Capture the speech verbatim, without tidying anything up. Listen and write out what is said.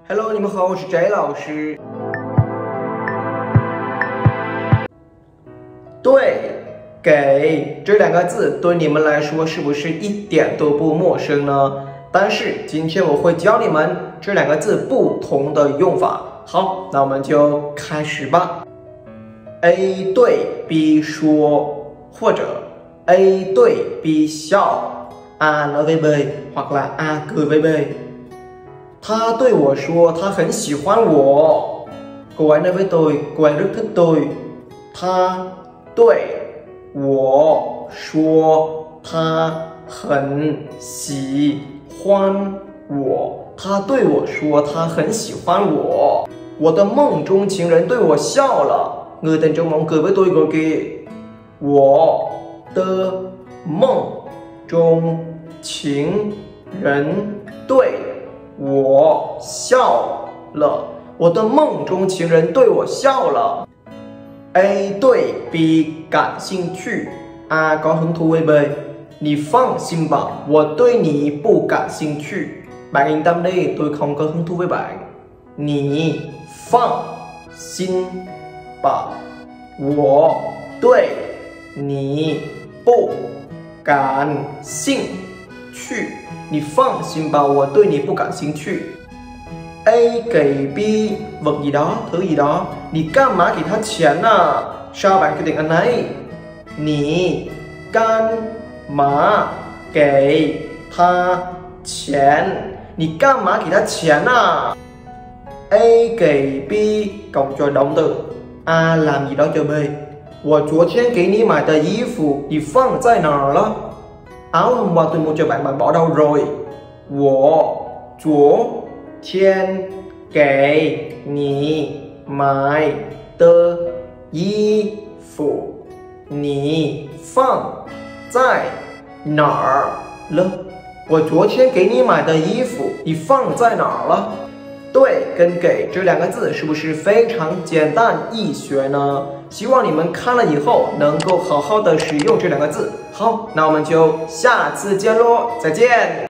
Hello， 你们好，我是 J 老师。对，给这两个字对你们来说是不是一点都不陌生呢？但是今天我会教你们这两个字不同的用法。好，那我们就开始吧。A 对 B 说，或者 A 对 B 笑 A nói với B hoặc là A cười với B。他对我说他很喜欢我。Cô ấy nói với tôi, cô ấy rất thích tôi。他对我说他很喜欢我。他对我说他很喜欢我。我的梦中情人对我笑了。Người tình trong mộng cười với tôi rồi kìa。我的梦中情人对我笑了。我的梦中情人对我笑了。A 对 B 感兴趣 A có hứng thú với B。你放心吧，我对你不感兴趣。Bạn yên tâm đi, tôi không có hứng thú với bạn。你放心吧，我对你不感兴趣。你放心吧，我对你不感兴趣。A 给 B vật gì đó, thứ gì đó. 你干嘛给他钱啊？ Sao bạn quyết định anh ấy? 你干嘛给他钱？ 你干嘛给他钱啊？ A 给 B cộng cho động từ. A làm gì đó cho B. 我昨天给你买的衣服你放在哪儿了？ Áo hôm qua tôi mua cho bạn, bạn bỏ đâu rồi? 我昨天给你买的衣服你放在哪儿了？我昨天给你买的衣服你放在哪儿了？对跟给这两个字是不是非常简单易学呢？希望你们看了以后能够好好的使用这两个字。好，那我们就下次见喽，再见。